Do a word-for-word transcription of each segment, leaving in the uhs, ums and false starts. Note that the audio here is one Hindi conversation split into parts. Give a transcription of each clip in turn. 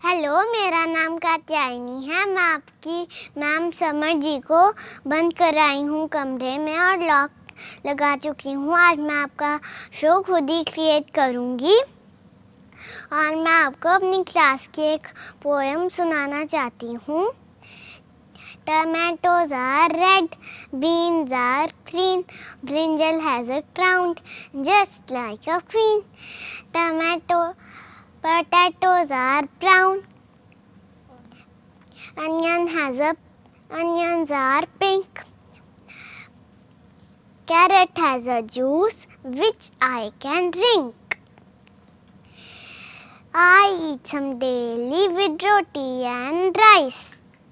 हेलो, मेरा नाम कात्यायनी है। मैं आपकी मैम समर जी को बंद कराई हूँ कमरे में और लॉक लगा चुकी हूँ। आज मैं आपका शो खुद ही क्रिएट करूँगी और मैं आपको अपनी क्लास की एक पोएम सुनाना चाहती हूँ। Tomatoes are red, beans are green, brinjal has a crown just like a queen. Tomato, potatoes are brown, onion has a, onions are pink. Carrot has a juice which I can drink. I eat some daily with roti and rice.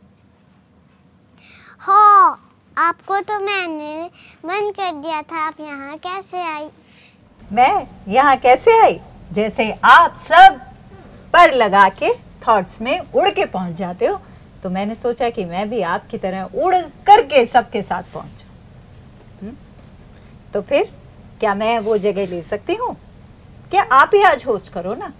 हो, आपको तो मैंने बंद कर दिया था, आप यहाँ कैसे आई? मैं यहाँ कैसे आई? जैसे आप सब पर लगा के थॉट्स में उड़ के पहुँच जाते हो, तो मैंने सोचा कि मैं भी आपकी तरह उड़ करके सबके साथ पहुँचूं। तो फिर क्या मैं वो जगह ले सकती हूँ? क्या आप ही आज होस्ट करो ना?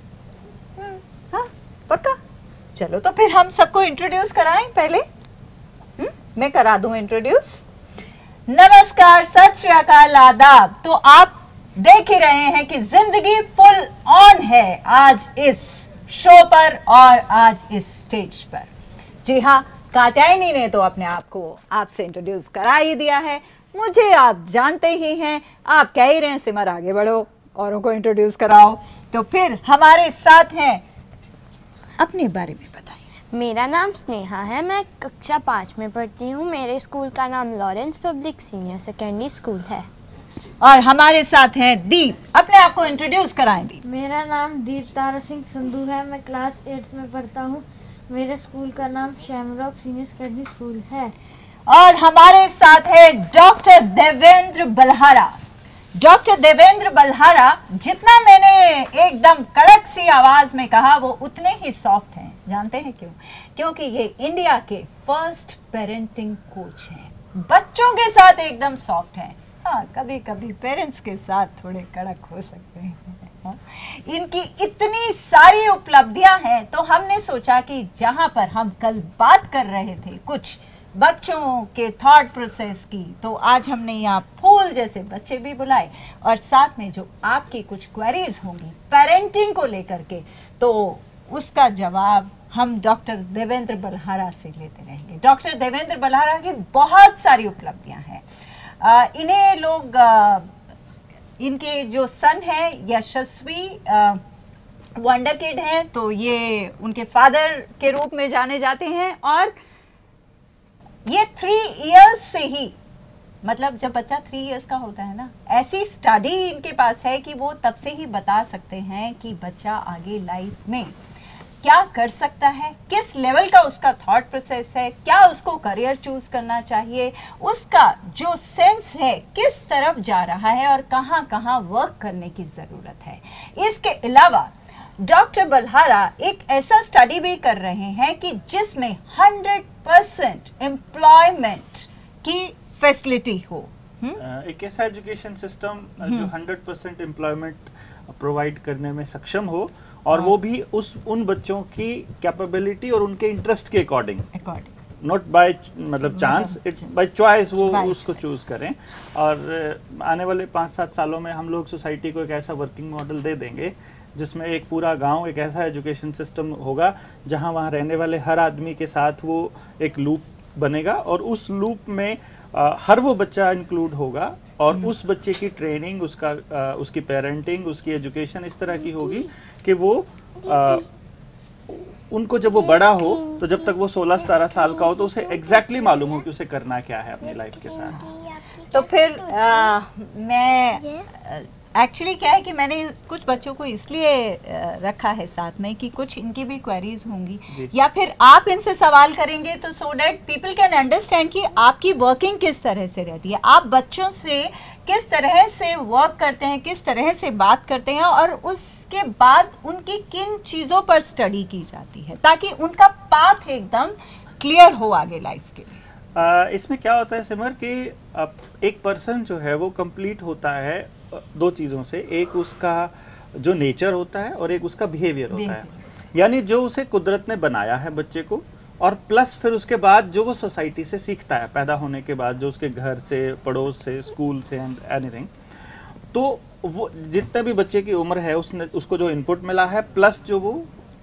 हाँ, पक्का? चलो तो फिर हम सबको इंट्रोड्यूस कराएं पहले। हुँ? मैं करा दूं इंट्रोड्यूस। नमस्कार, सत श्री अकाल, आदाब। तो आप देख ही रहे हैं कि जिंदगी फुल ऑन है आज इस शो पर और आज इस स्टेज पर। जी हाँ, कात्यायनी ने तो अपने आप को आपसे इंट्रोड्यूस करा ही दिया है। मुझे आप जानते ही हैं, आप कह ही रहे हैं सिमर आगे बढ़ो, औरों को इंट्रोड्यूस कराओ। तो फिर हमारे साथ हैं, अपने बारे में बताइए। मेरा नाम स्नेहा है, मैं कक्षा पाँच में पढ़ती हूँ। मेरे स्कूल का नाम Lawrence public senior secondary school है। और हमारे साथ हैं दीप, अपने आप को इंट्रोड्यूस कराएं दीप। मेरा नाम दीप तारा सिंह संधू है, मैं क्लास एट्थ में पढ़ता हूँ। मेरे स्कूल का नाम शैमरॉक सीनियर सेकेंडरी स्कूल है। और हमारे साथ है डॉक्टर देवेंद्र बलहारा। डॉक्टर देवेंद्र बलहारा, जितना मैंने एकदम कड़क सी आवाज में कहा वो उतने ही सॉफ्ट हैं। जानते हैं क्यों? क्योंकि ये इंडिया के फर्स्ट पेरेंटिंग कोच हैं। बच्चों के साथ एकदम सॉफ्ट हैं। हाँ, कभी कभी पेरेंट्स के साथ थोड़े कड़क हो सकते हैं। हाँ? इनकी इतनी सारी उपलब्धियां हैं, तो हमने सोचा कि जहां पर हम कल बात कर रहे थे कुछ बच्चों के थॉट प्रोसेस की, तो आज हमने यहाँ फूल जैसे बच्चे भी बुलाए और साथ में जो आपकी कुछ क्वेरीज होंगी पेरेंटिंग को लेकर के, तो उसका जवाब हम डॉक्टर देवेंद्र बलहारा से लेते रहेंगे। डॉक्टर देवेंद्र बलहारा की बहुत सारी उपलब्धियां हैं। आ, इन्हें लोग आ, इनके जो सन है यशस्वी वंडर किड हैं, तो ये उनके फादर के रूप में जाने जाते हैं। और ये थ्री इयर्स से ही, मतलब जब बच्चा थ्री इयर्स का होता है ना, ऐसी स्टडी इनके पास है कि वो तब से ही बता सकते हैं कि बच्चा आगे लाइफ में क्या कर सकता है, किस लेवल का उसका थॉट प्रोसेस है, क्या उसको करियर चूज करना चाहिए, उसका जो सेंस है किस तरफ जा रहा है और कहाँ कहाँ वर्क करने की ज़रूरत है। इसके अलावा डॉक्टर बलहारा एक ऐसा स्टडी भी कर रहे हैं कि जिसमें हंड्रेड परसेंट एम्प्लॉयमेंट की फैसिलिटी हो। हुँ? एक ऐसा एजुकेशन सिस्टम जो हंड्रेड परसेंट एम्प्लॉयमेंट प्रोवाइड करने में सक्षम हो, और वो भी उस उन बच्चों की कैपेबिलिटी और उनके इंटरेस्ट के अकॉर्डिंग, अकॉर्डिंग नॉट बाय मतलब चांस, इट्स बाय चॉइस, वो उसको चूज करें। और आने वाले पाँच सात सालों में हम लोग सोसाइटी को एक ऐसा वर्किंग मॉडल दे देंगे जिसमें एक पूरा गांव एक ऐसा एजुकेशन सिस्टम होगा जहां वहां रहने वाले हर आदमी के साथ वो एक लूप बनेगा, और उस लूप में आ, हर वो बच्चा इंक्लूड होगा, और उस बच्चे की ट्रेनिंग, उसका आ, उसकी पेरेंटिंग, उसकी एजुकेशन इस तरह की होगी कि वो आ, उनको जब वो बड़ा हो, तो जब तक वो सोलह सतारह साल का हो, तो उसे एग्जैक्टली मालूम हो कि उसे करना क्या है अपनी लाइफ के साथ। तो फिर आ, मैं एक्चुअली क्या है कि मैंने कुछ बच्चों को इसलिए रखा है साथ में कि कुछ इनकी भी क्वेरीज होंगी, या फिर आप इनसे सवाल करेंगे, तो so that people can understand कि आपकी वर्किंग किस तरह से रहती है, आप बच्चों से किस तरह से वर्क करते हैं, किस तरह से बात करते हैं, और उसके बाद उनकी किन चीज़ों पर स्टडी की जाती है, ताकि उनका पाथ एकदम क्लियर हो आगे लाइफ के लिए। आ, इसमें क्या होता है सिमर कि एक पर्सन जो है वो कंप्लीट होता है दो चीज़ों से, एक उसका जो नेचर होता है और एक उसका बिहेवियर होता है। यानी जो उसे कुदरत ने बनाया है बच्चे को, और प्लस फिर उसके बाद जो वो सोसाइटी से सीखता है पैदा होने के बाद, जो उसके घर से, पड़ोस से, स्कूल से एंड एनीथिंग, तो वो जितने भी बच्चे की उम्र है उसने उसको जो इनपुट मिला है प्लस जो वो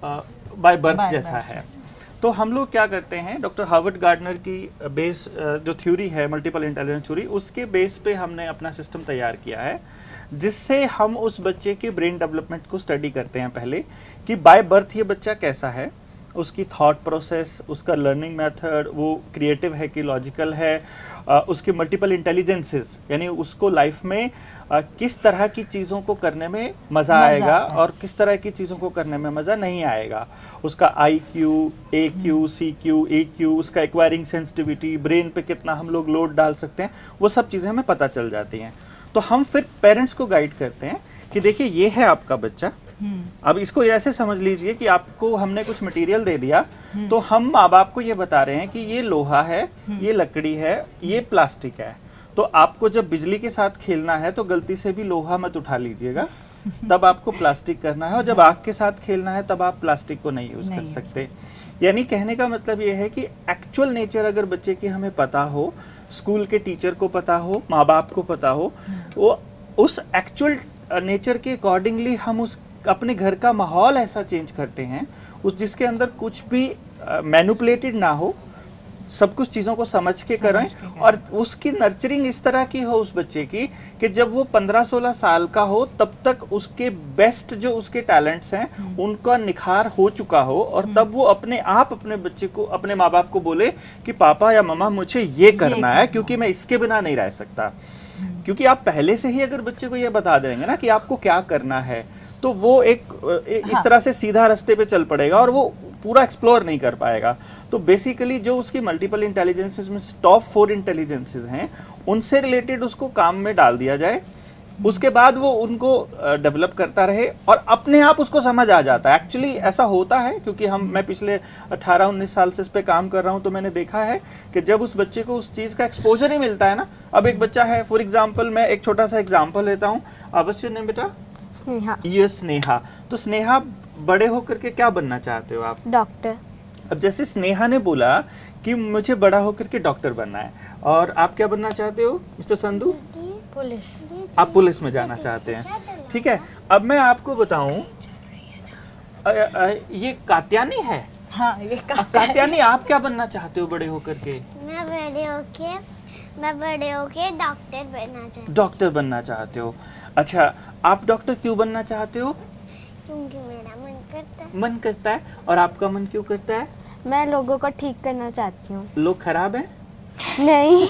बाय बर्थ जैसा है। तो हम लोग क्या करते हैं, डॉक्टर हार्वर्ड गार्डनर की बेस जो थ्योरी है मल्टीपल इंटेलिजेंस थ्योरी, उसके बेस पे हमने अपना सिस्टम तैयार किया है, जिससे हम उस बच्चे के ब्रेन डेवलपमेंट को स्टडी करते हैं पहले कि बाय बर्थ ये बच्चा कैसा है, उसकी थॉट प्रोसेस, उसका लर्निंग मेथड, वो क्रिएटिव है कि लॉजिकल है, आ, उसके मल्टीपल इंटेलिजेंसेस, यानी उसको लाइफ में आ, किस तरह की चीज़ों को करने में मज़ा आएगा और किस तरह की चीज़ों को करने में मज़ा नहीं आएगा, उसका I Q, A Q, C Q, A Q, उसका एक्वायरिंग सेंसिटिविटी, ब्रेन पे कितना हम लोग लोड डाल सकते हैं, वो सब चीज़ें हमें पता चल जाती हैं। तो हम फिर पेरेंट्स को गाइड करते हैं कि देखिए ये है आपका बच्चा, अब इसको ऐसे समझ लीजिए कि आपको हमने कुछ मटेरियल दे दिया, तो हम माँ बाप को ये बता रहे हैं कि ये लोहा है, ये लकड़ी है, ये प्लास्टिक है, तो आपको जब बिजली के साथ खेलना है तो गलती से भी लोहा मत उठा लीजिएगा, तब आपको प्लास्टिक करना है, और जब आग के साथ खेलना है तब आप प्लास्टिक को नहीं यूज कर सकते। यानी कहने का मतलब ये है कि एक्चुअल नेचर अगर बच्चे की हमें पता हो, स्कूल के टीचर को पता हो, माँ बाप को पता हो, वो उस एक्चुअल नेचर के अकॉर्डिंगली हम उस अपने घर का माहौल ऐसा चेंज करते हैं उस जिसके अंदर कुछ भी मैनिपुलेटेड ना हो, सब कुछ चीज़ों को समझ के करें, और उसकी नर्चरिंग इस तरह की हो उस बच्चे की कि जब वो पंद्रह सोलह साल का हो तब तक उसके बेस्ट जो उसके टैलेंट्स हैं उनका निखार हो चुका हो, और तब वो अपने आप अपने बच्चे को, अपने माँ बाप को बोले कि पापा या मम्मा मुझे ये करना है क्योंकि मैं इसके बिना नहीं रह सकता। क्योंकि आप पहले से ही अगर बच्चे को ये बता देंगे ना कि आपको क्या करना है, तो वो एक, एक इस तरह से सीधा रास्ते पे चल पड़ेगा और वो पूरा एक्सप्लोर नहीं कर पाएगा। तो बेसिकली जो उसकी मल्टीपल इंटेलिजेंसेस में टॉप फोर इंटेलिजेंसेस हैं उनसे रिलेटेड उसको काम में डाल दिया जाए, उसके बाद वो उनको डेवलप करता रहे और अपने आप उसको समझ आ जाता है। एक्चुअली ऐसा होता है क्योंकि हम मैं पिछले अठारह उन्नीस साल से इस पे काम कर रहा हूँ, तो मैंने देखा है कि जब उस बच्चे को उस चीज़ का एक्सपोजर ही मिलता है ना, अब एक बच्चा है, फॉर एग्जाम्पल मैं एक छोटा सा एग्जाम्पल लेता हूँ, अवश्य ने बेटा स्नेहा। ये स्नेहा, तो स्नेहा बड़े होकर के क्या बनना चाहते हो आप? डॉक्टर। अब जैसे स्नेहा ने बोला कि मुझे बड़ा होकर के डॉक्टर बनना है, और आप क्या बनना चाहते हो मिस्टर संधू? पुलिस। आप पुलिस में जाना चाहते हैं, ठीक है। अब मैं आपको बताऊं, ये कात्यानी है। हाँ, ये का, कात्यानी आप क्या बनना चाहते हो बड़े होकर के? मैं बड़े होके मैं बड़े होके डॉक्टर बनना चाहती हूँ। डॉक्टर बनना चाहते हो, अच्छा। आप डॉक्टर क्यों बनना चाहते हो? क्योंकि मेरा मन करता है। मन करता है। और आपका मन क्यों करता है? मैं लोगों को ठीक करना चाहती हूँ। लोग खराब हैं? नहीं।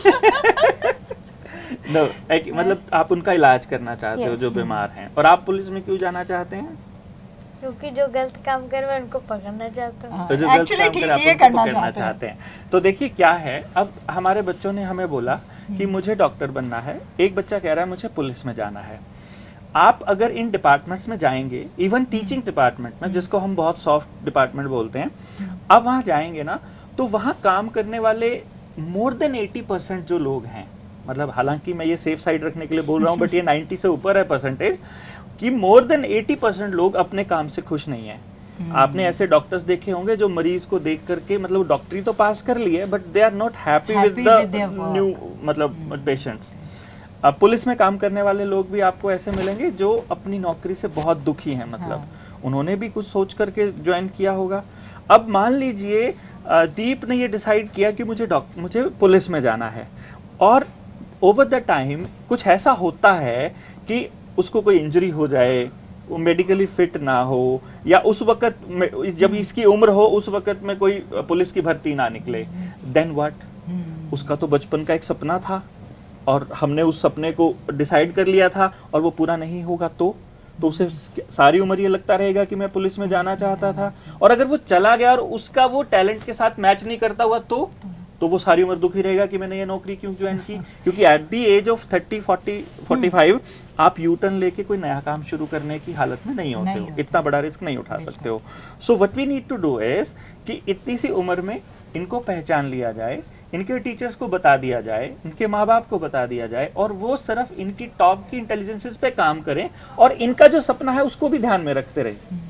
नो, no, मतलब आप उनका इलाज करना चाहते हो yes. जो बीमार हैं। और आप पुलिस में क्यों जाना चाहते हैं? क्योंकि जो गलत काम कर रहे हैं उनको पकड़ना चाहता हूँ। तो जो गलत एक्चुअली काम ठीक कर ये आप उनको करना पकड़ना चाहते चाहते हैं। तो देखिए क्या है, अब हमारे बच्चों ने हमें बोला कि मुझे डॉक्टर बनना है, एक बच्चा कह रहा है मुझे पुलिस में जाना है। आप अगर इन डिपार्टमेंट्स में जाएंगे, इवन टीचिंग डिपार्टमेंट में जिसको हम बहुत सॉफ्ट डिपार्टमेंट बोलते हैं, अब वहाँ जाएंगे ना तो वहाँ काम करने वाले मोर देन एटी परसेंट जो लोग हैं, मतलब हालांकि मैं ये सेफ साइड रखने के लिए बोल रहा हूँ बट ये नाइन्टी से ऊपर है परसेंटेज, कि मोर देन एटी परसेंट लोग अपने काम से खुश नहीं हैं। आपने ऐसे डॉक्टर्स देखे होंगे जो मरीज को देख करके, मतलब डॉक्टरी तो पास कर लिए but they are not happy with the new मतलब पेशेंट्स। अब पुलिस में काम करने वाले लोग भी आपको ऐसे मिलेंगे जो अपनी नौकरी से बहुत दुखी हैं, मतलब हाँ। उन्होंने भी कुछ सोच करके ज्वाइन किया होगा। अब मान लीजिए दीप ने ये डिसाइड किया कि मुझे डॉक्टर मुझे पुलिस में जाना है, और ओवर द टाइम कुछ ऐसा होता है कि उसको कोई इंजरी हो जाए, वो मेडिकली फिट ना हो, या उस वक्त जब इसकी उम्र हो उस वक्त में कोई पुलिस की भर्ती ना निकले, देन व्हाट? उसका तो बचपन का एक सपना था और हमने उस सपने को डिसाइड कर लिया था और वो पूरा नहीं होगा तो तो उसे सारी उम्र ये लगता रहेगा कि मैं पुलिस में जाना चाहता था। और अगर वो चला गया और उसका वो टैलेंट के साथ मैच नहीं करता हुआ तो तो वो सारी उम्र दुखी रहेगा कि मैंने ये नौकरी क्यों ज्वाइन की। क्योंकि at the age of thirty forty forty five आप यू टर्न लेके कोई नया काम शुरू करने की हालत में नहीं होते हो, इतना बड़ा रिस्क नहीं उठा सकते हो। So what we need to do is कि इतनी सी उम्र में इनको पहचान लिया जाए, इनके टीचर्स को बता दिया जाए, इनके माँ बाप को बता दिया जाए, और वो सिर्फ इनकी टॉप की इंटेलिजेंसेस पे काम करें और इनका जो सपना है उसको भी ध्यान में रखते रहे।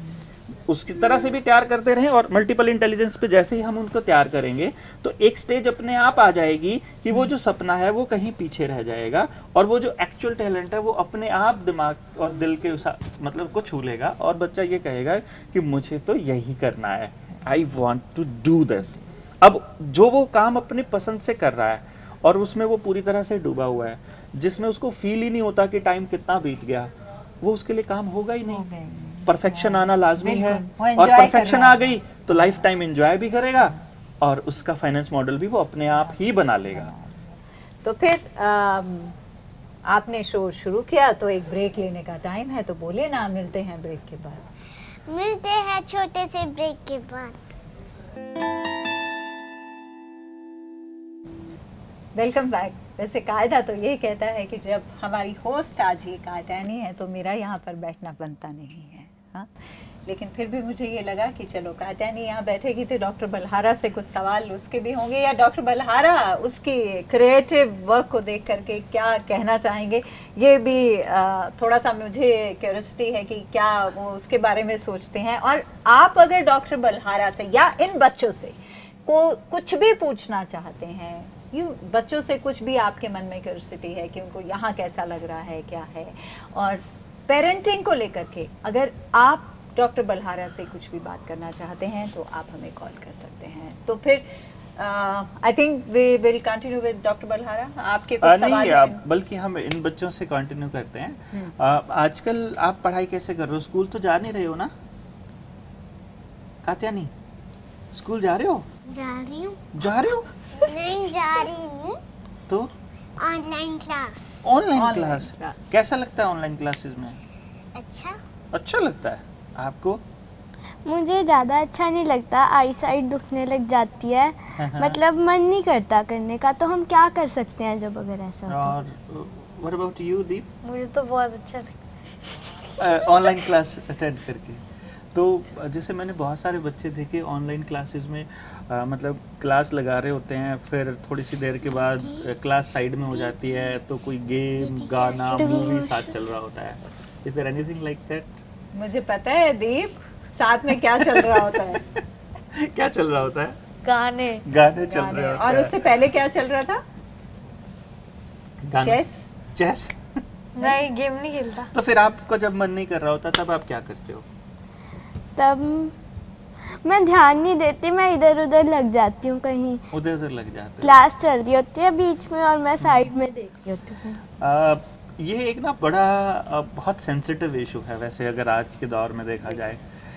उसकी तरह से भी तैयार करते रहें, और मल्टीपल इंटेलिजेंस पे जैसे ही हम उनको तैयार करेंगे तो एक स्टेज अपने आप आ जाएगी कि वो जो सपना है वो कहीं पीछे रह जाएगा, और वो जो एक्चुअल टैलेंट है वो अपने आप दिमाग और दिल के उस मतलब को छू लेगा, और बच्चा ये कहेगा कि मुझे तो यही करना है, I want to do this. अब जो वो काम अपनी पसंद से कर रहा है और उसमें वो पूरी तरह से डूबा हुआ है, जिसमें उसको फील ही नहीं होता कि टाइम कितना बीत गया, वो उसके लिए काम होगा ही नहीं। परफेक्शन आना लाजमी है, और परफेक्शन आ गई तो लाइफ टाइम एंजॉय भी करेगा, और उसका फाइनेंस मॉडल भी वो अपने आप ही बना लेगा। तो फिर आम, आपने शो शुरू किया तो एक ब्रेक लेने का टाइम है, तो बोले ना, मिलते हैं ब्रेक के बाद। मिलते हैं छोटे से ब्रेक के बाद। Welcome back. वैसे कायदा तो ये कहता है कि जब हमारी होस्ट आज ये कायदानी है तो मेरा यहाँ पर बैठना बनता नहीं है, हाँ, लेकिन फिर भी मुझे ये लगा कि चलो कायदानी यहाँ बैठेगी तो डॉक्टर बलहारा से कुछ सवाल उसके भी होंगे, या डॉक्टर बलहारा उसकी क्रिएटिव वर्क को देख करके क्या कहना चाहेंगे, ये भी आ, थोड़ा सा मुझे क्यूरियोसिटी है कि क्या वो उसके बारे में सोचते हैं। और आप अगर डॉक्टर बलहारा से या इन बच्चों से को कुछ भी पूछना चाहते हैं, यू बच्चों से कुछ भी आपके मन में क्यूरियोसिटी है कि उनको यहाँ कैसा लग रहा है, क्या है, और पेरेंटिंग को लेकर के अगर आप डॉक्टर बलहारा से कुछ भी बात करना चाहते हैं तो आप हमें कॉल कर सकते हैं। तो फिर I think we will continue with doctor Balhara. आपके कुछ सवाल नहीं, हैं? आप, बल्कि हम इन बच्चों से कंटिन्यू करते हैं। आ, आजकल आप पढ़ाई कैसे कर रहे हो? स्कूल तो जा नहीं रहे हो ना कात्यानी? स्कूल जा रहे हो? जा रही हूँ। जा रहे हो? नहीं जा रही हूँ, तो online class. Online Online class class। कैसा लगता है ऑनलाइन क्लासेस में? अच्छा। अच्छा लगता है आपको? मुझे ज़्यादा अच्छा नहीं लगता, आई साइड दुखने लग जाती है, मतलब मन नहीं करता करने का। तो हम क्या कर सकते हैं जब अगर ऐसा हो? और व्हाट अबाउट यू दीप? मुझे तो बहुत अच्छा लगता ऑनलाइन क्लास अटेंड करके? तो जैसे मैंने बहुत सारे बच्चे देखे ऑनलाइन क्लासेस में, आ, मतलब क्लास लगा रहे होते हैं, फिर थोड़ी सी देर के बाद क्लास साइड में हो जाती है तो कोई गेम, गाना, मूवी साथ चल रहा होता है। Is there anything like that? मुझे पता है दीप, साथ में क्या चल रहा होता है। क्या चल रहा होता है? गाने गाने चल गाने। रहे होते और हैं। उससे पहले क्या चल रहा था? गाने। चेस। चेस। नहीं, गेम नहीं खेलता। तो फिर आपको जब मन नहीं कर रहा होता तब आप क्या करते हो? तब मैं ध्यान नहीं देती, मैं इधर उधर लग जाती हूँ, कहीं उधर उधर लग जाते हो। क्लास चल रही होती है बीच में और मैं साइड में देख रही होती हूँ। आ, ये एक ना बड़ा आ, बहुत सेंसिटिव इशू है वैसे, अगर आज के दौर में देखा जाए।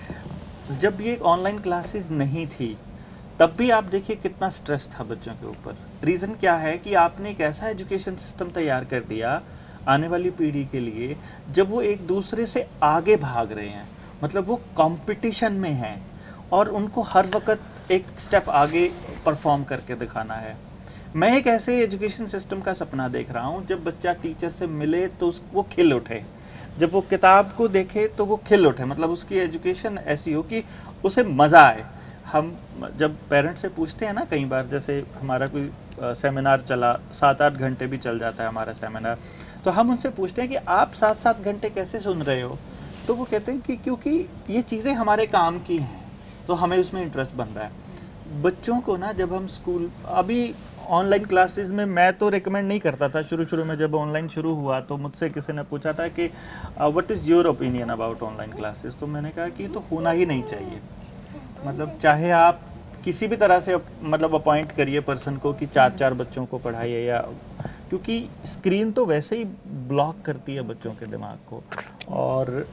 जब ये ऑनलाइन क्लासेस नहीं थी तब भी आप देखिए कितना स्ट्रेस था बच्चों के ऊपर। रीज़न क्या है कि आपने एक ऐसा एजुकेशन सिस्टम तैयार कर दिया आने वाली पीढ़ी के लिए, जब वो एक दूसरे से आगे भाग रहे हैं, मतलब वो कंपटीशन में हैं और उनको हर वक्त एक स्टेप आगे परफॉर्म करके दिखाना है। मैं एक ऐसे एजुकेशन सिस्टम का सपना देख रहा हूँ जब बच्चा टीचर से मिले तो उस वो खिल उठे, जब वो किताब को देखे तो वो खिल उठे, मतलब उसकी एजुकेशन ऐसी हो कि उसे मज़ा आए। हम जब पेरेंट्स से पूछते हैं ना, कई बार जैसे हमारा कोई सेमिनार चला, सात आठ घंटे भी चल जाता है हमारा सेमिनार, तो हम उनसे पूछते हैं कि आप सात सात घंटे कैसे सुन रहे हो? तो वो कहते हैं कि क्योंकि ये चीज़ें हमारे काम की हैं तो हमें उसमें इंटरेस्ट बन रहा है। बच्चों को ना जब हम स्कूल, अभी ऑनलाइन क्लासेस में मैं तो रिकमेंड नहीं करता था। शुरू शुरू में जब ऑनलाइन शुरू हुआ तो मुझसे किसी ने पूछा था कि what is your opinion about online classes, तो मैंने कहा कि तो होना ही नहीं चाहिए। मतलब चाहे आप किसी भी तरह से मतलब अपॉइंट करिए पर्सन को कि चार चार बच्चों को पढ़ाइए, या क्योंकि स्क्रीन तो वैसे ही ब्लॉक करती है बच्चों के दिमाग को, और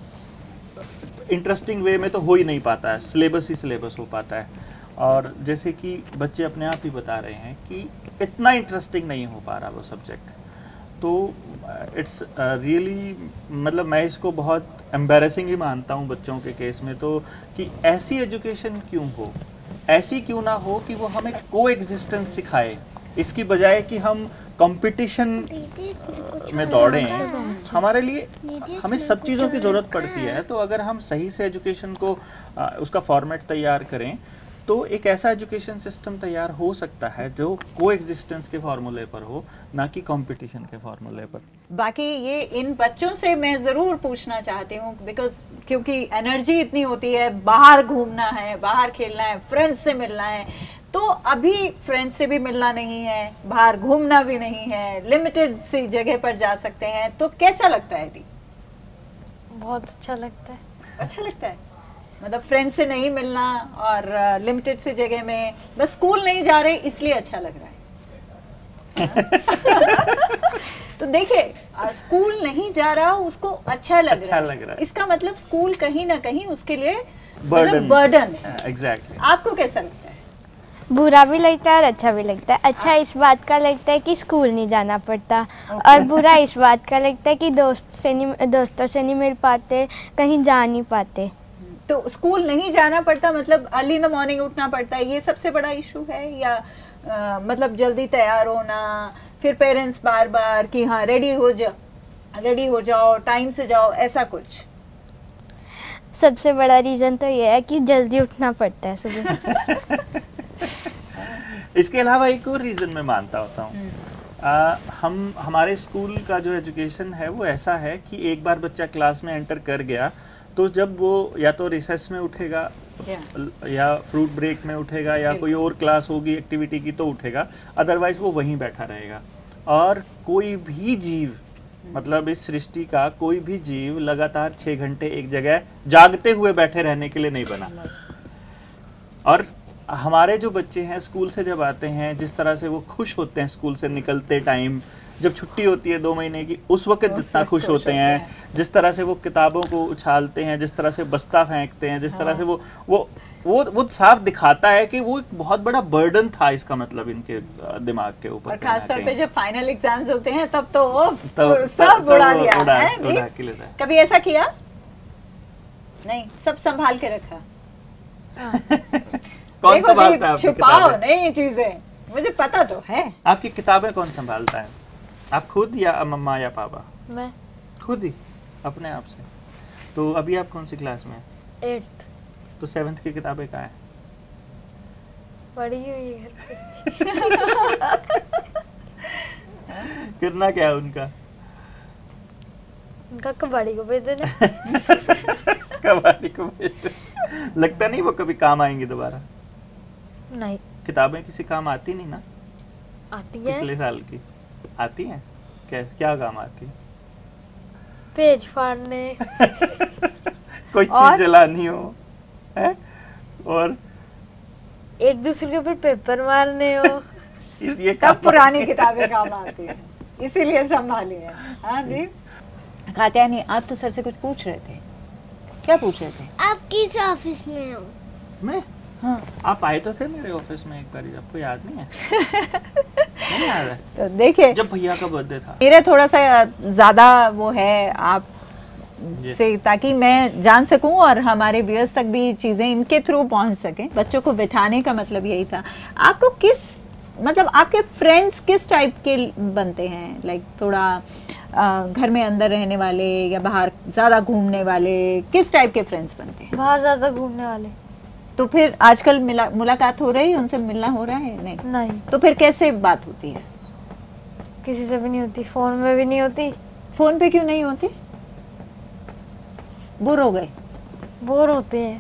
इंटरेस्टिंग वे में तो हो ही नहीं पाता है, सिलेबस ही सिलेबस हो पाता है। और जैसे कि बच्चे अपने आप ही बता रहे हैं कि इतना इंटरेस्टिंग नहीं हो पा रहा वो सब्जेक्ट, तो इट्स रियली मतलब मैं इसको बहुत एम्बैरेसिंग ही मानता हूँ बच्चों के केस में तो, कि ऐसी एजुकेशन क्यों हो, ऐसी क्यों ना हो कि वो हमें को एग्जिस्टेंस सिखाए, इसकी बजाय कि हम कंपटीशन में दौड़े हैं। हमारे लिए हमें सब चीज़ों की ज़रूरत पड़ती है, तो अगर हम सही से एजुकेशन को उसका फॉर्मेट तैयार करें तो एक ऐसा एजुकेशन सिस्टम तैयार हो सकता है जो को एग्जिस्टेंस के फॉर्मूले पर हो, ना कि कंपटीशन के फॉर्मूले पर। बाकी ये इन बच्चों से मैं ज़रूर पूछना चाहती हूँ, बिकॉज क्योंकि एनर्जी इतनी होती है, बाहर घूमना है, बाहर खेलना है, फ्रेंड्स से मिलना है, तो अभी फ्रेंड्स से भी मिलना नहीं है, बाहर घूमना भी नहीं है, लिमिटेड सी जगह पर जा सकते हैं, तो कैसा लगता है दी? बहुत अच्छा लगता है। अच्छा लगता है, मतलब फ्रेंड से नहीं मिलना और लिमिटेड सी जगह में, बस स्कूल नहीं जा रहे इसलिए अच्छा लग रहा है। तो देखिए, स्कूल नहीं जा रहा उसको अच्छा लग अच्छा रहा है, लग रहा है। इसका मतलब स्कूल कहीं ना कहीं उसके लिए बर्डन बर्डन है। एग्जैक्टली। आपको कैसा लगता है? बुरा भी लगता है और अच्छा भी लगता है। अच्छा इस बात का लगता है कि स्कूल नहीं जाना पड़ता, और बुरा इस बात का लगता है कि दोस्त से नहीं दोस्तों से नहीं मिल पाते, कहीं जा नहीं पाते। तो स्कूल नहीं जाना पड़ता मतलब अर्ली इन द मॉर्निंग उठना पड़ता है, ये सबसे बड़ा इशू है, या आ, मतलब जल्दी तैयार होना, फिर पेरेंट्स बार बार कि हाँ रेडी हो जाओ रेडी हो जाओ टाइम से जाओ, ऐसा कुछ? सबसे बड़ा रीज़न तो ये है कि जल्दी उठना पड़ता है सुबह। इसके अलावा एक और रीज़न मैं मानता होता हूँ, आ, हम हमारे स्कूल का जो एजुकेशन है वो ऐसा है कि एक बार बच्चा क्लास में एंटर कर गया तो जब वो या तो रिसेस में उठेगा yeah. या फ्रूट ब्रेक में उठेगा या कोई और क्लास होगी एक्टिविटी की तो उठेगा, अदरवाइज वो वहीं बैठा रहेगा। और कोई भी जीव, मतलब इस सृष्टि का कोई भी जीव लगातार छः घंटे एक जगह जागते हुए बैठे रहने के लिए नहीं बना। और हमारे जो बच्चे हैं स्कूल से जब आते हैं, जिस तरह से वो खुश होते हैं स्कूल से निकलते टाइम, जब छुट्टी होती है दो महीने की, उस वक्त जितना खुश होते हैं, जिस तरह से वो किताबों को उछालते हैं, जिस तरह से बस्ता फेंकते हैं, जिस तरह से वो वो वो वो साफ दिखाता है कि वो एक बहुत बड़ा बर्डन था, इसका मतलब इनके दिमाग के ऊपर। और खास तौर पे जब फाइनल एग्जाम्स होते हैं तब तो वो तब- सब तब- उड़ा तब वो लिया उड़ा- है, उड़ा नहीं? के लेता है। कभी ऐसा किया? नहीं, सब संभाल के रखा। कौन देखो संभालता है दीप, आपकी छुपाओ किताबें? नहीं ये चीजें, मुझे पता तो है। आपकी किताबें कौन संभालता है? आप खुद या मम्मा या पापा? मैं खुद ही, अपने आप से। तो अभी आप कौन सी क्लास में हैं? एट्थ तो सेवन्थ की किताबें कहाँ हैं? पढ़ी हुई है घर पे। करना क्या है उनका? उनका कबाड़ी को भेज देना। कबाड़ी को भेज दो। लगता नहीं वो कभी काम आएंगी दोबारा? नहीं किताबें किसी काम आती नहीं ना? आती है, पिछले साल की आती हैं? कैसे, क्या काम आती है? पेज फाड़ने। कोई और? चीज जलानी हो है? और एक दूसरे के ऊपर पेपर मारने हो। इस- ये तब काम पुरानी आती है। किताबें काम आती हैं, इसीलिए संभाली है। हाँ दीप, कात्यायनी आप तो सर से कुछ पूछ रहे थे, क्या पूछ रहे थे? आप किस ऑफिस में हो? मैं? हाँ आप आए तो थे मेरे ऑफिस में एक बार, आपको याद नहीं है? नहीं याद है? तो देखिए, जब भैया का बर्थडे था। मेरा थोड़ा सा ज्यादा वो है आप जी। से, ताकि मैं जान सकूं और हमारे व्यूअर्स तक भी चीजें इनके थ्रू पहुंच सकें। बच्चों को बिठाने का मतलब यही था। आपको किस, मतलब आपके फ्रेंड्स किस टाइप के बनते हैं? लाइक थोड़ा अ, घर में अंदर रहने वाले या बाहर ज्यादा घूमने वाले, किस टाइप के फ्रेंड्स बनते हैं? बाहर ज्यादा घूमने वाले। तो फिर आजकल मिला मुलाकात हो रही है, उनसे मिलना हो रहा है? नहीं। नहीं, तो फिर कैसे बात होती है? किसी से भी नहीं होती, फोन में भी नहीं होती। फोन पे क्यों नहीं होती? बोर हो गए? बोर होते हैं।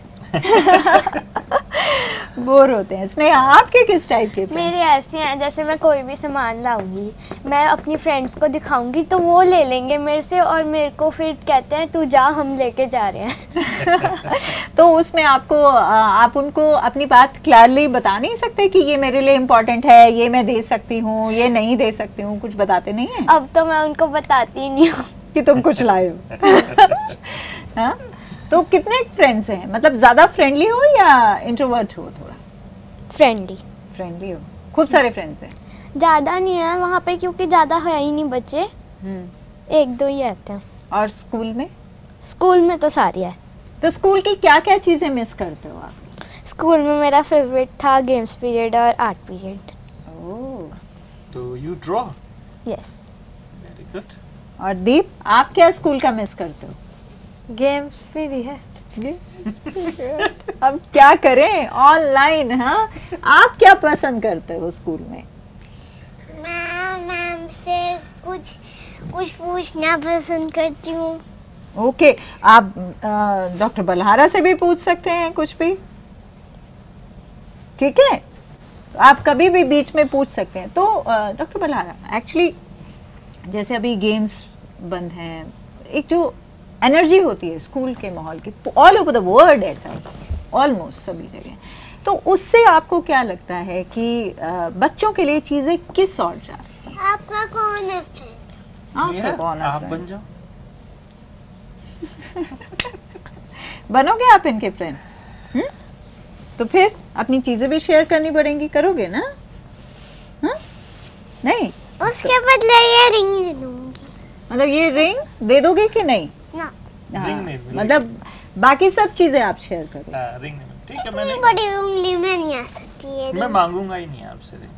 बोर होते हैं। स्नेहा आपके किस टाइप के friends? मेरे ऐसे हैं, जैसे मैं कोई भी सामान लाऊंगी, मैं अपनी फ्रेंड्स को दिखाऊंगी तो वो ले लेंगे मेरे से, और मेरे को फिर कहते हैं तू जा, हम लेके जा रहे हैं। तो उसमें आपको आ, आप उनको अपनी बात क्लियरली बता नहीं सकते कि ये मेरे लिए इम्पोर्टेंट है, ये मैं दे सकती हूँ, ये नहीं दे सकती हूँ? कुछ बताते नहीं है अब तो मैं उनको बताती ही नहीं हूँ कि तुम कुछ लाए हो? हाँ? तो कितने फ्रेंड्स हैं? मतलब ज्यादा फ्रेंडली हो या इंट्रोवर्ट हो? थोड़ा फ्रेंडली। फ्रेंडली हो, खूब सारे फ्रेंड्स हैं? ज़्यादा नहीं है वहाँ पे, क्योंकि ज़्यादा है ही नहीं बच्चे, एक दो ही रहते हैं। और स्कूल में? स्कूल में तो सारी है। तो स्कूल की क्या क्या चीजें मिस करते हो आप? स्कूल में मेरा फेवरेट था गेम्स पीरियड और आर्ट पीरियड। ओह, तो you draw. Yes. Very good. और दीप आप क्या स्कूल का मिस करते हो? गेम्स फ्री है। अब क्या करें, ऑनलाइन। हाँ, आप क्या पसंद करते हो स्कूल में? मैं मैम से कुछ कुछ पूछना पसंद करती हूँ। ओके, आप डॉक्टर बलहारा से भी पूछ सकते हैं कुछ भी, ठीक है? तो आप कभी भी बीच में पूछ सकते हैं। तो डॉक्टर बलहारा, एक्चुअली जैसे अभी गेम्स बंद हैं, एक जो एनर्जी होती है स्कूल के माहौल की, ऑल ओवर द वर्ल्ड ऐसा है, ऑलमोस्ट सभी जगह, तो उससे आपको क्या लगता है कि uh, बच्चों के लिए चीजें किस और जा रही हैं? आपका कौन है फ्रेंड? आपका कौन है आप friend? बन जाओ। बनोगे आप इनके फ्रेंड? हम्म? तो फिर अपनी चीजें भी शेयर करनी पड़ेंगी, करोगे ना? हाँ? नहीं, उसके बदले ये रिंग ले लूंगी। मतलब ये रिंग दे दोगे कि नहीं? ना, हाँ, रिंग नहीं मिलेगी। मतलब बाकी सब चीजें आप शेयर करो। हाँ, रिंग नहीं मिलेगी। ठीक है, इतनी मैंने बड़ी उंगली में नहीं आ सकती है। मैं मांगूंगा ही नहीं आपसे रिंग।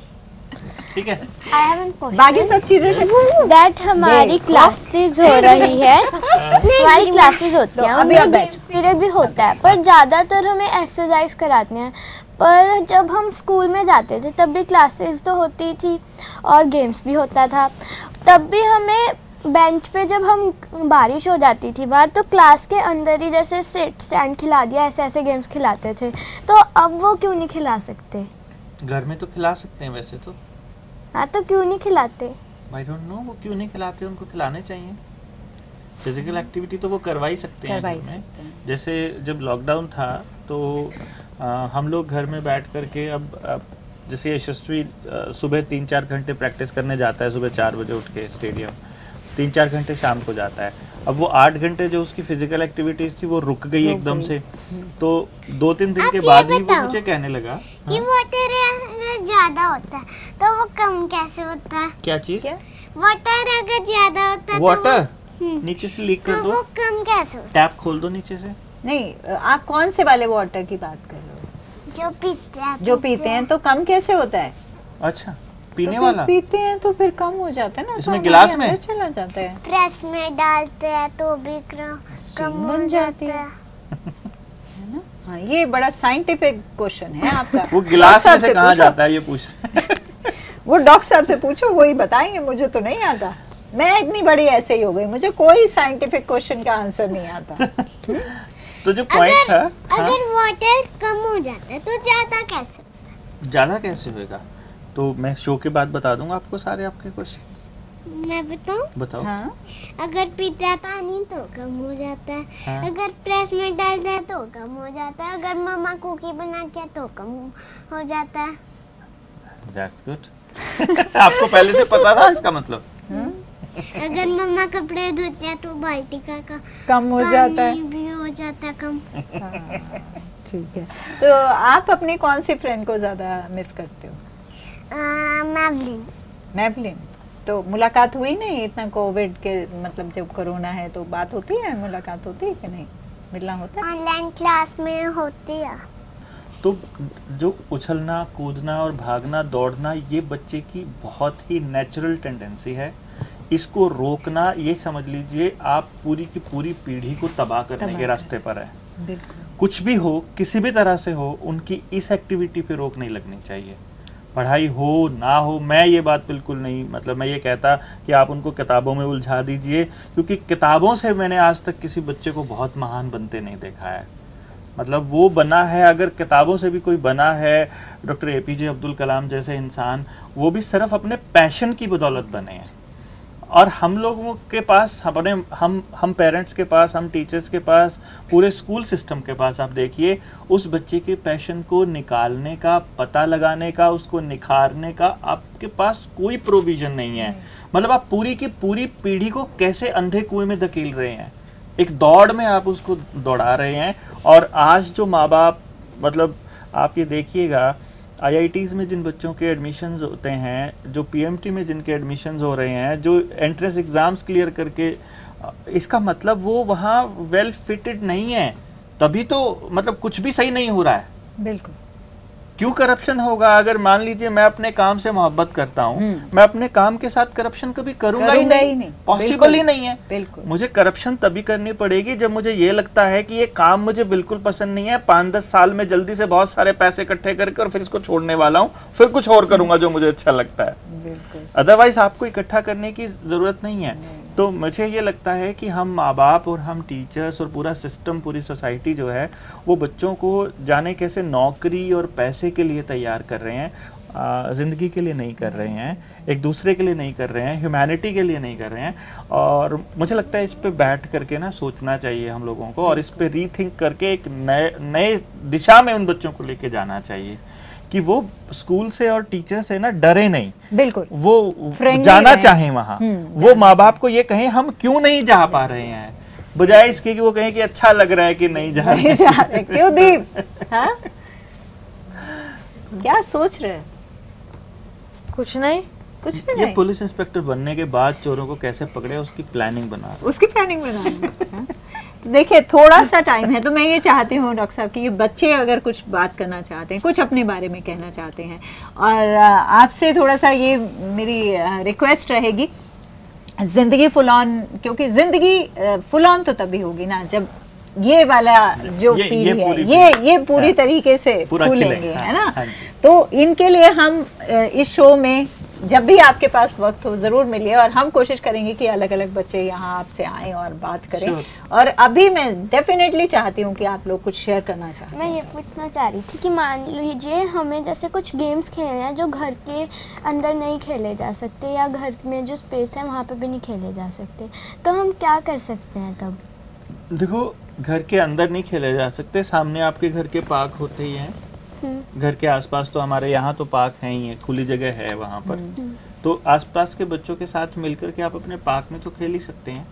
ठीक है, I have a question. बाकी सब चीजें शेयर। दैट हमारी क्लासेस हो रही है, हमारी क्लासेस होती हैं, अभी उनमें आप बैठ। गेम्स पीरियड भी होता है, पर ज़्यादातर हमें एक्सरसाइज कराते हैं। पर जब हम स्कूल में जाते थे तब भी क्लासेस तो होती थी और गेम्स भी होता था। तब भी हमें बेंच पे, जब हम बारिश हो जाती थी बाहर, तो क्लास के अंदर ही जैसे सिट स्टैंड खिला दिया, ऐसे ऐसे गेम्स खिलाते थे। तो अब वो क्यों नहीं खिला सकते? घर में तो खिला सकते हैं वैसे तो। हाँ, तो क्यों नहीं खिलाते? आई डोंट नो, वो क्यों नहीं खिलाते, उनको खिलाने चाहिए। फिजिकल एक्टिविटी तो वो करवा ही सकते हैं करवा ही घर में। सकते हैं। जैसे जब लॉकडाउन था तो आ, हम लोग घर में बैठ करके अब, अब जैसे यशस्वी आ, सुबह तीन चार घंटे प्रैक्टिस करने जाता है, सुबह चार बजे उठ के स्टेडियम, तीन चार घंटे शाम को जाता है। अब वो आठ घंटे जो उसकी फिजिकल एक्टिविटीज थी वो रुक गई एकदम से। तो दो तीन दिन आप के ये बाद ही वो बताओ मुझे कहने लगा, कि वाटर अगर ज्यादा होता है तो वो कम कैसे होता है? क्या चीज? वाटर अगर ज्यादा होता है वाटर तो वो, नीचे से लीक तो कर वो दो, कम कैसे होता टैप खोल दो नीचे से। नहीं, आप कौन से वाले वाटर की बात कर रहे हो? है? जो पीते हैं जो पीते हैं तो कम कैसे होता है? अच्छा, पीने तो वाला फिर पीते हैं तो फिर कम हो जाता है ना, इसमें तो गिलास हमारे में? अंदर चला जाता है, प्रेस में डालते हैं तो भी कम कम हो बन जाती जाता है। है। है ना? हाँ, ये बड़ा साइंटिफिक क्वेश्चन है आपका। वो गिलास में डॉक्टर से कहाँ पूछो। जाता है ये पूछ रहे। वो डॉक्टर साहब से पूछो, वही बताएंगे, मुझे तो नहीं आता। मैं इतनी बड़ी ऐसे ही हो गई, मुझे कोई साइंटिफिक क्वेश्चन का आंसर नहीं आता। तो जो पॉइंट था, अगर हाँ, अगर वाटर कम हो जाता है तो ज्यादा कैसे होता है? ज्यादा कैसे होएगा? तो मैं शो के बाद बता दूंगा आपको सारे आपके क्वेश्चन। मैं बताऊं? बताओ। हाँ, अगर पीता है पानी तो कम हो जाता है, हाँ। अगर प्रेस में डालता है तो कम हो जाता है, अगर मम्मा कुकी बनाती है तो कम हो जाता है। That's good. आपको पहले से पता था इसका मतलब? अगर मम्मा कपड़े धोते हैं तो बाल्टी का का कम हो जाता है। पानी भी हो जाता है कम। ठीक है, तो आप अपने कौन से फ्रेंड को ज्यादा मिस करते हो? मैवलिन। मैवलिन, तो मुलाकात हुई नहीं? इतना कोविड के, मतलब जब कोरोना है तो बात होती है, मुलाकात होती है कि नहीं? मिलना होता है? ऑनलाइन क्लास में होती है। तो जो उछलना, कूदना और भागना, दौड़ना, ये बच्चे की बहुत ही नेचुरल टेंडेंसी है। इसको रोकना, ये समझ लीजिए आप पूरी की पूरी पीढ़ी को तबाह करने तबाह के रास्ते पर है। बिल्कुल। कुछ भी हो, किसी भी तरह से हो, उनकी इस एक्टिविटी पे रोक नहीं लगनी चाहिए। पढ़ाई हो ना हो, मैं ये बात बिल्कुल नहीं, मतलब मैं ये कहता कि आप उनको किताबों में उलझा दीजिए, क्योंकि किताबों से मैंने आज तक किसी बच्चे को बहुत महान बनते नहीं देखा है। मतलब वो बना है, अगर किताबों से भी कोई बना है, डॉक्टर एपीजे अब्दुल कलाम जैसे इंसान, वो भी सिर्फ अपने पैशन की बदौलत बने हैं। और हम लोगों के पास, अपने हम हम पेरेंट्स के पास, हम टीचर्स के पास, पूरे स्कूल सिस्टम के पास, आप देखिए उस बच्चे के पैशन को निकालने का, पता लगाने का, उसको निखारने का आपके पास कोई प्रोविज़न नहीं है। मतलब आप पूरी की पूरी पीढ़ी को कैसे अंधे कुएं में धकेल रहे हैं, एक दौड़ में आप उसको दौड़ा रहे हैं। और आज जो माँ बाप, मतलब आप ये देखिएगा, आई आई टीज़ में जिन बच्चों के एडमिशन्स होते हैं, जो पी एम टी में जिनके एडमिशन्स हो रहे हैं, जो एंट्रेंस एग्ज़ाम्स क्लियर करके, इसका मतलब वो वहाँ वेल फिटेड नहीं है, तभी तो मतलब कुछ भी सही नहीं हो रहा है। बिल्कुल। क्यों करप्शन होगा? अगर मान लीजिए मैं अपने काम से मोहब्बत करता हूँ, मैं अपने काम के साथ करप्शन कभी करूंगा ही नहीं, नहीं। पॉसिबल ही नहीं है। बिल्कुल। मुझे करप्शन तभी करनी पड़ेगी जब मुझे ये लगता है कि ये काम मुझे बिल्कुल पसंद नहीं है, पाँच दस साल में जल्दी से बहुत सारे पैसे इकट्ठे करके और फिर इसको छोड़ने वाला हूँ, फिर कुछ और करूंगा जो मुझे अच्छा लगता है। अदरवाइज आपको इकट्ठा करने की जरूरत नहीं है। तो मुझे ये लगता है कि हम माँ बाप और हम टीचर्स और पूरा सिस्टम, पूरी सोसाइटी जो है वो बच्चों को जाने कैसे नौकरी और पैसे के लिए तैयार कर रहे हैं, ज़िंदगी के लिए नहीं कर रहे हैं, एक दूसरे के लिए नहीं कर रहे हैं, ह्यूमैनिटी के लिए नहीं कर रहे हैं। और मुझे लगता है इस पे बैठ करके ना सोचना चाहिए हम लोगों को, और इस पे रीथिंक करके एक नए नए दिशा में उन बच्चों को लेके जाना चाहिए कि वो स्कूल से और टीचर से ना डरे नहीं, बिल्कुल वो जाना चाहें वहाँ, वो माँ बाप को ये कहें हम क्यों नहीं जा पा रहे हैं, बजाय इसके कि वो कहें कि अच्छा लग रहा है कि नहीं जा रहे, नहीं जा रहे। क्यों दीप? हाँ? क्या सोच रहे? कुछ नहीं, कुछ भी ये पुलिस इंस्पेक्टर बनने के बाद चोरों को कैसे पकड़े उसकी प्लानिंग बना रहे, उसकी प्लानिंग बना रहे। देखिए थोड़ा सा टाइम है, तो मैं ये चाहती हूँ डॉक्टर साहब कि ये बच्चे अगर कुछ बात करना चाहते हैं, कुछ अपने बारे में कहना चाहते हैं, और आपसे थोड़ा सा ये मेरी रिक्वेस्ट रहेगी, जिंदगी फुल ऑन, क्योंकि जिंदगी फुल ऑन तो तभी होगी ना जब ये वाला जो पीढ़ी है ये ये पूरी हाँ, तरीके से फूलेंगे, है ना। हाँ, तो इनके लिए हम इस शो में जब भी आपके पास वक्त हो जरूर मिलिए, और हम कोशिश करेंगे कि अलग अलग बच्चे यहाँ आपसे आएं और बात करें। और अभी मैं डेफिनेटली चाहती हूँ कि आप लोग कुछ शेयर करना चाहते हैं। मैं ये पूछना चाह रही थी कि मान लीजिए हमें जैसे कुछ गेम्स खेलने हैं जो घर के अंदर नहीं खेले जा सकते, या घर में जो स्पेस है वहाँ पे भी नहीं खेले जा सकते, तो हम क्या कर सकते हैं तब? देखो घर के अंदर नहीं खेले जा सकते, सामने आपके घर के पार्क होते ही हैं, घर के आसपास तो हमारे यहाँ तो पार्क हैं ही है, खुली जगह है वहाँ पर, तो आसपास के बच्चों के साथ मिलकर के आप अपने पार्क में तो खेल ही सकते हैं।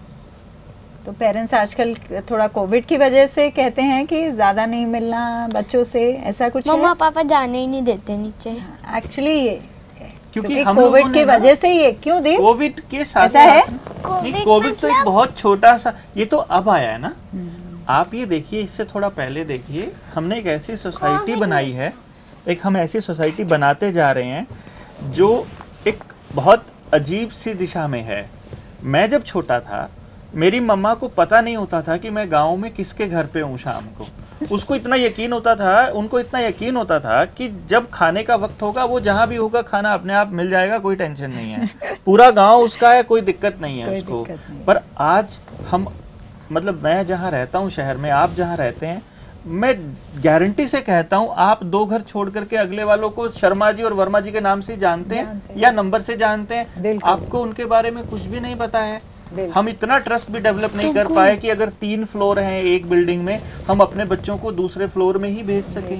तो पेरेंट्स आजकल थोड़ा कोविड की वजह से कहते हैं कि ज्यादा नहीं मिलना बच्चों से, ऐसा कुछ मम्मा पापा जाने ही नहीं देते नीचे। एक्चुअली ये क्योंकि हम कोविड की वजह से ये क्यों दे कोविड के साथ ऐसा है, कोविड तो एक बहुत छोटा सा, ये तो अब आया है ना। आप ये देखिए, इससे थोड़ा पहले देखिए, हमने एक ऐसी सोसाइटी बनाई है, एक हम ऐसी सोसाइटी बनाते जा रहे हैं जो एक बहुत अजीब सी दिशा में है। मैं जब छोटा था मेरी मम्मा को पता नहीं होता था कि मैं गांव में किसके घर पे हूँ शाम को, उसको इतना यकीन होता था, उनको इतना यकीन होता था कि जब खाने का वक्त होगा वो जहाँ भी होगा खाना अपने आप मिल जाएगा, कोई टेंशन नहीं है, पूरा गांव उसका है, कोई दिक्कत नहीं है उसको। पर आज हम, मतलब मैं जहाँ रहता हूँ शहर में, आप जहाँ रहते हैं, मैं गारंटी से कहता हूँ आप दो घर छोड़ करके अगले वालों को शर्मा जी और वर्मा जी के नाम से जानते हैं, जानते हैं या नंबर से जानते हैं, आपको उनके बारे में कुछ भी नहीं पता है। हम इतना ट्रस्ट भी डेवलप नहीं कर पाए कि अगर तीन फ्लोर हैं एक बिल्डिंग में, हम अपने बच्चों को दूसरे फ्लोर में ही भेज सकें।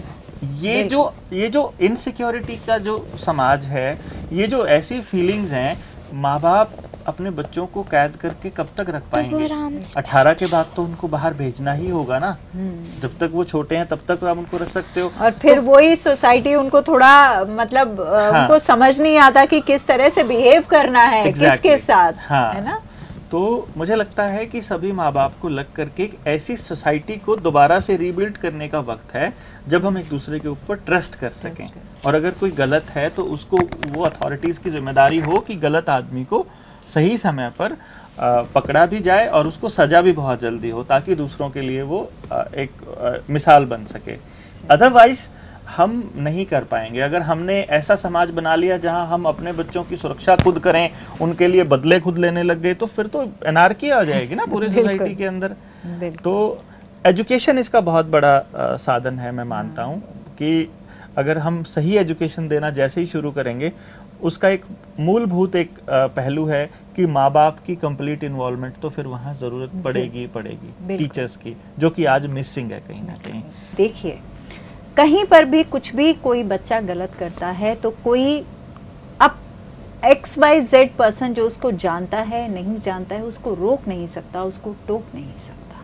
ये जो ये जो इनसिक्योरिटी का जो समाज है, ये जो ऐसी फीलिंग्स हैं, माँ बाप अपने बच्चों को कैद करके कब तक रख पाएंगे? अठारह के बाद तो उनको बाहर भेजना ही होगा ना। जब तक वो छोटे हैं तब तक आप उनको रख सकते हो, और फिर तो, वही सोसाइटी उनको थोड़ा मतलब हाँ, उनको समझ नहीं आता कि किस तरह से बिहेव करना है exactly, किसके साथ, हाँ, है ना। तो मुझे लगता है कि सभी माँ बाप को लग करके एक ऐसी सोसाइटी को दोबारा से रीबिल्ड करने का वक्त है जब हम एक दूसरे के ऊपर ट्रस्ट कर सकें, और अगर कोई गलत है तो उसको वो अथॉरिटीज़ की जिम्मेदारी हो कि गलत आदमी को सही समय पर आ, पकड़ा भी जाए और उसको सज़ा भी बहुत जल्दी हो, ताकि दूसरों के लिए वो आ, एक आ, मिसाल बन सके। अदरवाइज हम नहीं कर पाएंगे। अगर हमने ऐसा समाज बना लिया जहां हम अपने बच्चों की सुरक्षा खुद करें, उनके लिए बदले खुद लेने लग गए, तो फिर तो एनार्की आ जाएगी ना पूरी सोसाइटी के अंदर। तो एजुकेशन इसका बहुत बड़ा आ, साधन है। मैं मानता हूं कि अगर हम सही एजुकेशन देना जैसे ही शुरू करेंगे, उसका एक मूलभूत एक आ, पहलू है कि माँ बाप की कंप्लीट इन्वॉल्वमेंट तो फिर वहाँ ज़रूरत पड़ेगी पड़ेगी टीचर्स की, जो कि आज मिसिंग है कहीं ना कहीं। देखिए, कहीं पर भी कुछ भी कोई बच्चा गलत करता है तो कोई अब एक्स वाई जेड पर्सन जो उसको जानता है नहीं जानता है उसको रोक नहीं सकता, उसको टोक नहीं सकता,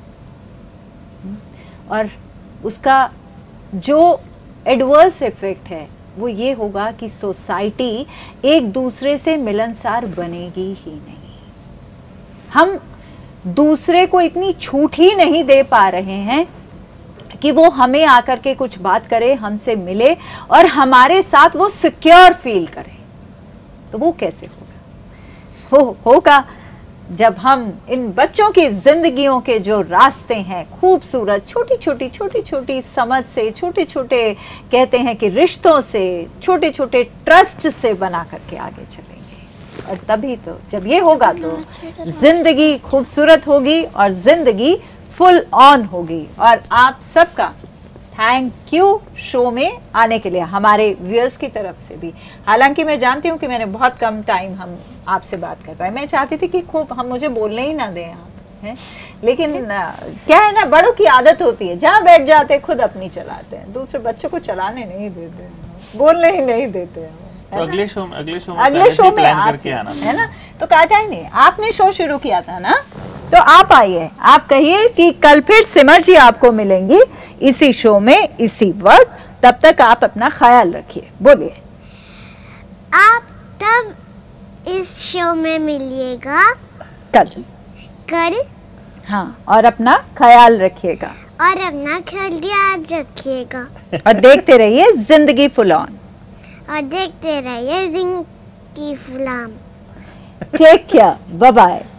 और उसका जो एडवर्स इफेक्ट है वो ये होगा कि सोसाइटी एक दूसरे से मिलनसार बनेगी ही नहीं। हम दूसरे को इतनी छूट ही नहीं दे पा रहे हैं कि वो हमें आकर के कुछ बात करे, हमसे मिले और हमारे साथ वो सिक्योर फील करे। तो वो कैसे होगा? हो होगा जब हम इन बच्चों की जिंदगियों के जो रास्ते हैं खूबसूरत, छोटी छोटी छोटी छोटी समझ से, छोटे छोटे कहते हैं कि रिश्तों से, छोटे छोटे ट्रस्ट से बना करके आगे चलेंगे। और तभी तो जब ये होगा तो जिंदगी खूबसूरत होगी और जिंदगी फुल ऑन होगी। और आप सबका थैंक यू शो में आने के लिए हमारे व्यूअर्स की तरफ से भी। हालांकि मैं जानती हूँ कि मैंने बहुत कम टाइम हम आपसे बात कर पाए। मैं चाहती थी कि खूब हम मुझे बोलने ही ना दें आप, हैं? लेकिन क्या है ना, बड़ों की आदत होती है, जहाँ बैठ जाते खुद अपनी चलाते हैं, दूसरे बच्चों को चलाने नहीं देते हैं, बोलने ही नहीं देते हैं। तो अगले शो में अगले शो में अगले शो में प्लान आप, करके आना है ना। तो कहता है नहीं, आपने शो शुरू किया था ना, तो आप आइए, आप कहिए कि कल फिर सिमर जी आपको मिलेंगी इसी शो में इसी वक्त। तब तक आप अपना ख्याल रखिए, बोलिए। आप तब इस शो में मिलिएगा कल। कल हाँ, और अपना ख्याल रखिएगा और अपना ख्याल याद रखिएगा और देखते रहिए जिंदगी फुल ऑन। और देखते रहिए जिंदगी फुलाम। Take care, bye bye.